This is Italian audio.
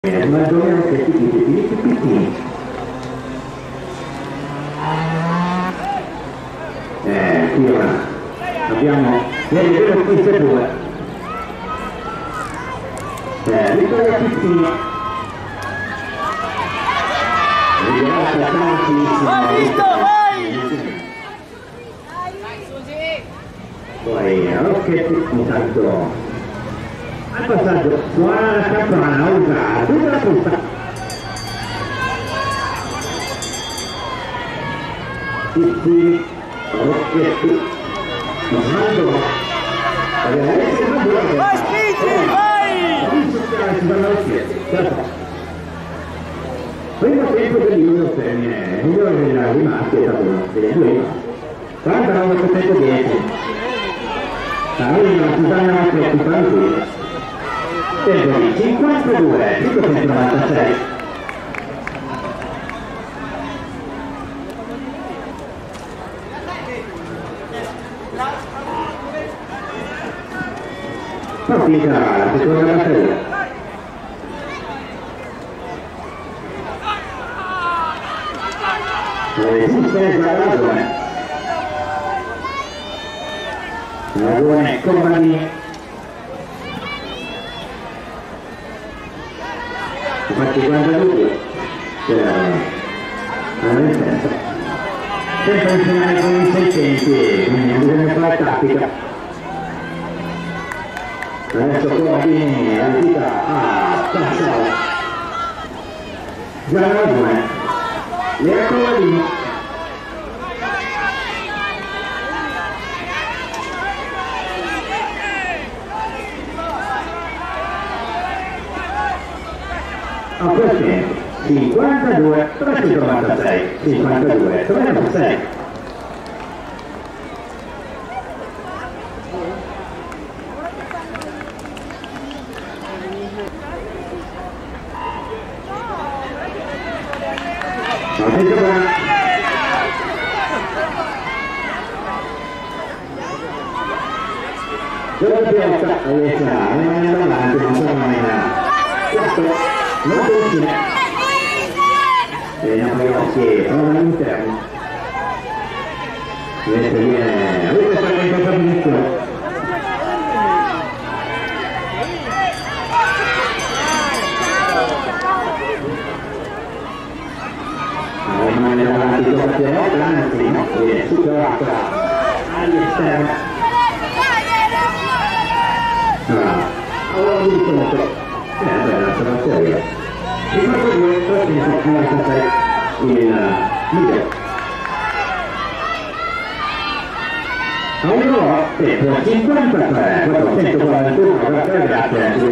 Maggiore che piccini. Qui ora abbiamo le 15-2. Vittoria Piccini. Vai Vito, vai! Poi Rocchetti intanto al passaggio suona la campana, usa tutta la punta. Piccini, Rocchetti, Mandolo. Vai Spizzi, vai! Primo tempo dell'Iuro femmine, il migliore della rimasti è stato delle due. 49-710. La Susana che occupa lui. Tempo di 52, 596. Partita la seconda batteria. Ragone Comandini. Infatti 52 alla licenza. Sempre in finale con i 600, quindi bisogna fare tattica. Adesso Comandini la vita a Tassala. Gianragone. Lea Comandini. A quel tempo 52 396 52 396. Dove piazza Alessà, rimane davanti, non sarà mai là. Non continua e ne apre sì, prova all'interno questo viene avete fatto in questa posizione rimane davanti con la pelota, anzi no, viene superata all'esterno. Allora mi dicono bella osservazione. Il fatto 2 356 in video. A un tempo 53 441 grazie.